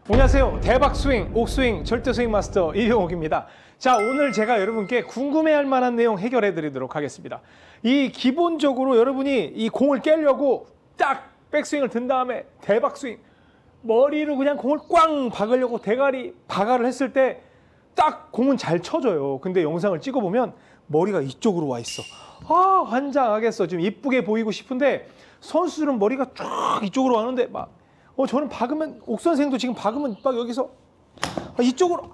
안녕하세요. 대박 스윙, 옥스윙, 절대 스윙 마스터 이병옥입니다. 자, 오늘 제가 여러분께 궁금해할 만한 내용 해결해 드리도록 하겠습니다. 이 기본적으로 여러분이 이 공을 깨려고 딱 백스윙을 든 다음에 대박 스윙, 머리로 그냥 공을 꽝 박으려고 대가리 박아를 했을 때 딱 공은 잘 쳐져요. 근데 영상을 찍어보면 머리가 이쪽으로 와 있어. 아, 환장하겠어. 좀 이쁘게 보이고 싶은데 선수들은 머리가 쫙 이쪽으로 와는데 막 저는 박으면, 옥 선생도 지금 박으면 막 여기서 이쪽으로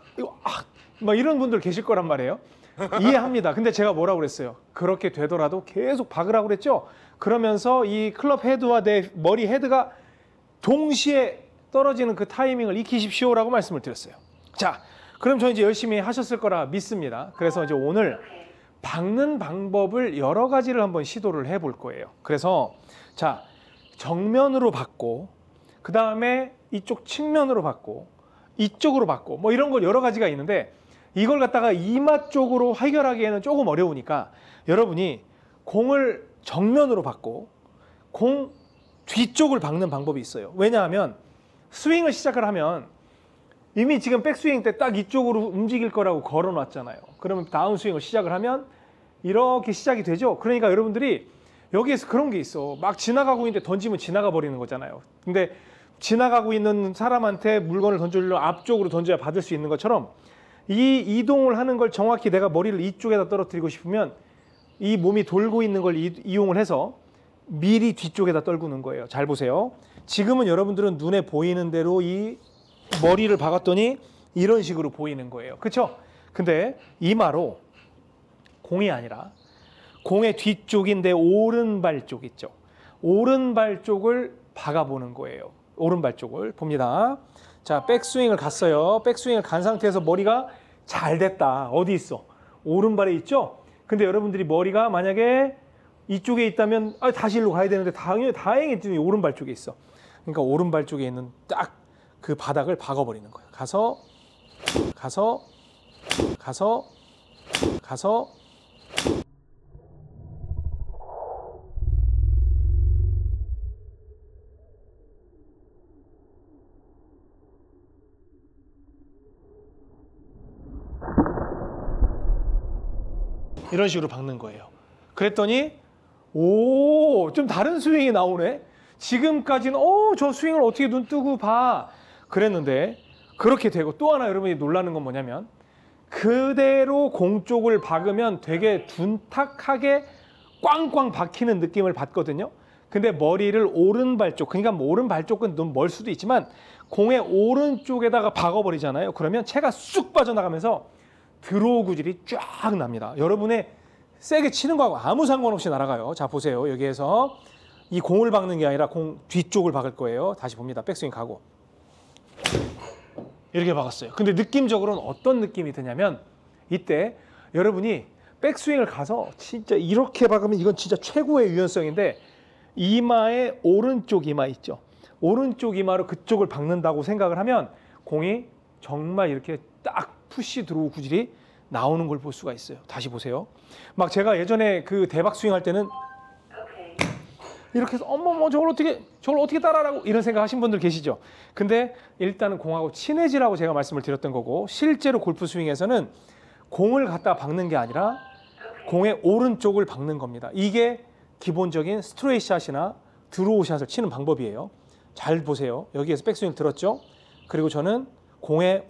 막 이런 분들 계실 거란 말이에요. 이해합니다. 근데 제가 뭐라고 그랬어요? 그렇게 되더라도 계속 박으라고 그랬죠? 그러면서 이 클럽 헤드와 내 머리 헤드가 동시에 떨어지는 그 타이밍을 익히십시오라고 말씀을 드렸어요. 자, 그럼 저 이제 열심히 하셨을 거라 믿습니다. 그래서 이제 오늘 박는 방법을 여러 가지를 한번 시도를 해볼 거예요. 그래서 자, 정면으로 박고, 그 다음에 이쪽 측면으로 받고, 이쪽으로 받고, 뭐 이런 걸 여러 가지가 있는데 이걸 갖다가 이마 쪽으로 해결하기에는 조금 어려우니까 여러분이 공을 정면으로 받고 공 뒤쪽을 박는 방법이 있어요. 왜냐하면 스윙을 시작을 하면 이미 지금 백스윙 때 딱 이쪽으로 움직일 거라고 걸어 놨잖아요. 그러면 다운 스윙을 시작을 하면 이렇게 시작이 되죠. 그러니까 여러분들이 여기에서 그런 게 있어. 막 지나가고 있는데 던지면 지나가 버리는 거잖아요. 근데 지나가고 있는 사람한테 물건을 던져주려 앞쪽으로 던져야 받을 수 있는 것처럼 이 이동을 하는 걸 정확히 내가 머리를 이쪽에다 떨어뜨리고 싶으면 이 몸이 돌고 있는 걸 이용을 해서 미리 뒤쪽에다 떨구는 거예요. 잘 보세요. 지금은 여러분들은 눈에 보이는 대로 이 머리를 박았더니 이런 식으로 보이는 거예요. 그렇죠? 근데 이마로 공이 아니라 공의 뒤쪽인데 오른발 쪽 있죠. 오른발 쪽을 박아보는 거예요. 오른발 쪽을 봅니다. 자, 백스윙을 갔어요. 백스윙을 간 상태에서 머리가 잘 됐다. 어디 있어? 오른발에 있죠? 근데 여러분들이 머리가 만약에 이쪽에 있다면 다시 일로 가야 되는데 다행히 오른발 쪽에 있어. 그러니까 오른발 쪽에 있는 딱 그 바닥을 박아버리는 거예요. 가서 이런 식으로 박는 거예요. 그랬더니 좀 다른 스윙이 나오네. 지금까지는 저 스윙을 어떻게 눈 뜨고 봐 그랬는데 그렇게 되고, 또 하나 여러분이 놀라는 건 뭐냐면 그대로 공 쪽을 박으면 되게 둔탁하게 꽝꽝 박히는 느낌을 받거든요. 근데 머리를 오른발 쪽, 그러니까 뭐 오른발 쪽은 좀 멀 수도 있지만 공의 오른쪽에다가 박아버리잖아요. 그러면 채가 쑥 빠져나가면서 드로우 구질이 쫙 납니다. 여러분의 세게 치는 거하고 아무 상관없이 날아가요. 자, 보세요. 여기에서 이 공을 박는 게 아니라 공 뒤쪽을 박을 거예요. 다시 봅니다. 백스윙 가고 이렇게 박았어요. 근데 느낌적으로는 어떤 느낌이 드냐면 이때 여러분이 백스윙을 가서 진짜 이렇게 박으면 이건 진짜 최고의 유연성인데 이마의 오른쪽 이마 있죠. 오른쪽 이마로 그쪽을 박는다고 생각을 하면 공이 정말 이렇게 딱 푸시 드로우 구질이 나오는 걸 볼 수가 있어요. 다시 보세요. 막 제가 예전에 그 대박 스윙 할 때는 이렇게 해서 어머머 저걸 어떻게 따라하라고 이런 생각 하신 분들 계시죠. 근데 일단은 공하고 친해지라고 제가 말씀을 드렸던 거고, 실제로 골프 스윙에서는 공을 갖다 박는 게 아니라 공의 오른쪽을 박는 겁니다. 이게 기본적인 스트레이트 샷이나 드로우 샷을 치는 방법이에요. 잘 보세요. 여기에서 백스윙 들었죠. 그리고 저는 공의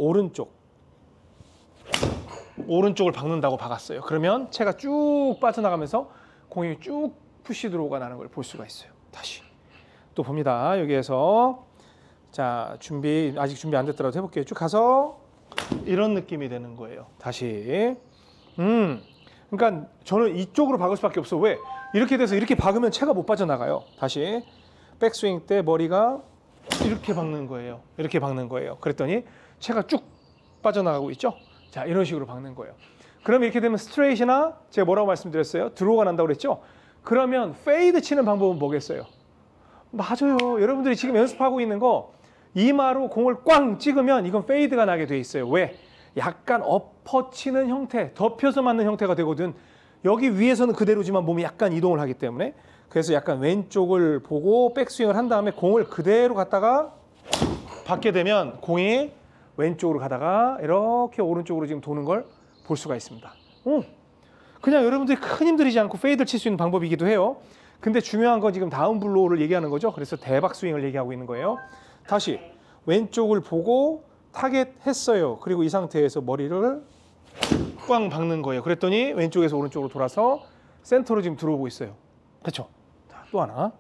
오른쪽을 박는다고 박았어요. 그러면 채가 쭉 빠져나가면서 공이 쭉 푸시 드로우가 나는 걸 볼 수가 있어요. 다시 또 봅니다. 여기에서 자, 아직 준비 안 됐더라도 해볼게요. 쭉 가서 이런 느낌이 되는 거예요. 다시 그러니까 저는 이쪽으로 박을 수밖에 없어. 왜? 이렇게 돼서 이렇게 박으면 채가 못 빠져나가요. 다시 백스윙 때 머리가 이렇게 박는 거예요. 이렇게 박는 거예요. 그랬더니 채가 쭉 빠져나가고 있죠. 자, 이런 식으로 박는 거예요. 그럼 이렇게 되면 스트레이트나 제가 뭐라고 말씀드렸어요? 드로우가 난다고 그랬죠? 그러면 페이드 치는 방법은 뭐겠어요? 맞아요. 여러분들이 지금 연습하고 있는 거 이마로 공을 꽝 찍으면 이건 페이드가 나게 돼 있어요. 왜? 약간 엎어치는 형태, 덮여서 맞는 형태가 되거든. 여기 위에서는 그대로지만 몸이 약간 이동을 하기 때문에, 그래서 약간 왼쪽을 보고 백스윙을 한 다음에 공을 그대로 갖다가 받게 되면 공이 왼쪽으로 가다가 이렇게 오른쪽으로 지금 도는 걸 볼 수가 있습니다. 그냥 여러분들이 큰 힘 들이지 않고 페이드를 칠 수 있는 방법이기도 해요. 근데 중요한 건 지금 다운 블로우를 얘기하는 거죠. 그래서 대박 스윙을 얘기하고 있는 거예요. 다시 왼쪽을 보고 타겟 했어요. 그리고 이 상태에서 머리를 꽝 박는 거예요. 그랬더니 왼쪽에서 오른쪽으로 돌아서 센터로 지금 들어오고 있어요. 그렇죠? 자, 또 하나.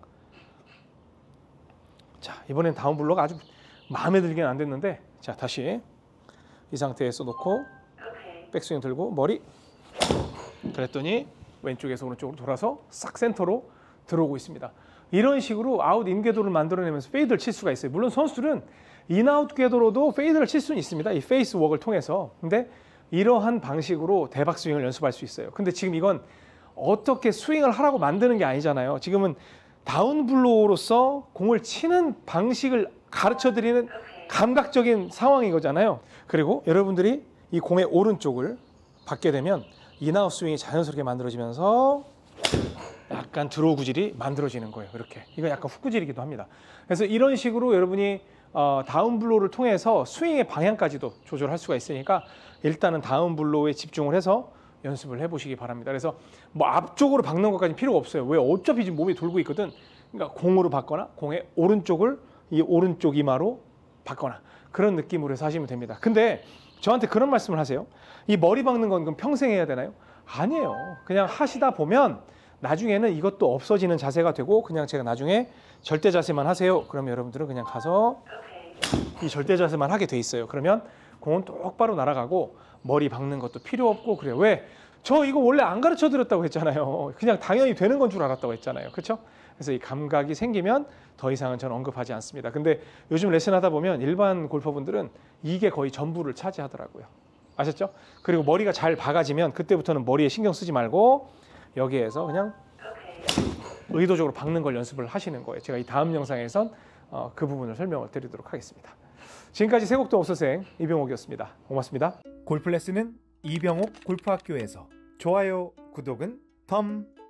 자, 이번엔 다운 블로우가 아주 마음에 들긴 안 됐는데, 자, 다시 이 상태에서 놓고 백스윙 들고 머리, 그랬더니 왼쪽에서 오른쪽으로 돌아서 싹 센터로 들어오고 있습니다. 이런 식으로 아웃 인 궤도를 만들어내면서 페이드를 칠 수가 있어요. 물론 선수들은 인아웃 궤도로도 페이드를 칠 수는 있습니다. 이 페이스 웍을 통해서. 근데 이러한 방식으로 대박 스윙을 연습할 수 있어요. 근데 지금 이건 어떻게 스윙을 하라고 만드는 게 아니잖아요. 지금은 다운 블로우로서 공을 치는 방식을 가르쳐 드리는 감각적인 상황인 거잖아요. 그리고 여러분들이 이 공의 오른쪽을 받게 되면 인아웃 스윙이 자연스럽게 만들어지면서 약간 드로우 구질이 만들어지는 거예요. 이렇게. 이건 약간 훅 구질이기도 합니다. 그래서 이런 식으로 여러분이 다운 블로우를 통해서 스윙의 방향까지도 조절할 수가 있으니까 일단은 다운 블로우에 집중을 해서 연습을 해보시기 바랍니다. 그래서 뭐 앞쪽으로 박는 것까지는 필요가 없어요. 왜? 어차피 지금 몸이 돌고 있거든. 그러니까 공으로 받거나 공의 오른쪽을 이 오른쪽 이마로 받거나 그런 느낌으로 해서 하시면 됩니다. 근데 저한테 그런 말씀을 하세요. 이 머리 박는 건 그럼 평생 해야 되나요? 아니에요. 그냥 하시다 보면 나중에는 이것도 없어지는 자세가 되고 그냥 제가 나중에 절대 자세만 하세요. 그러면 여러분들은 그냥 가서 이 절대 자세만 하게 돼 있어요. 그러면 공은 똑바로 날아가고 머리 박는 것도 필요 없고 그래요. 왜? 저 이거 원래 안 가르쳐 드렸다고 했잖아요. 그냥 당연히 되는 건 줄 알았다고 했잖아요. 그렇죠? 그래서 이 감각이 생기면 더 이상은 저는 언급하지 않습니다. 근데 요즘 레슨 하다 보면 일반 골퍼분들은 이게 거의 전부를 차지하더라고요. 아셨죠? 그리고 머리가 잘 박아지면 그때부터는 머리에 신경 쓰지 말고 여기에서 그냥 의도적으로 박는 걸 연습을 하시는 거예요. 제가 이 다음 영상에선 그 부분을 설명을 드리도록 하겠습니다. 지금까지 세곡도 업소생 이병옥이었습니다. 고맙습니다. 골프 레슨은 이병옥 골프학교에서. 좋아요, 구독은 덤.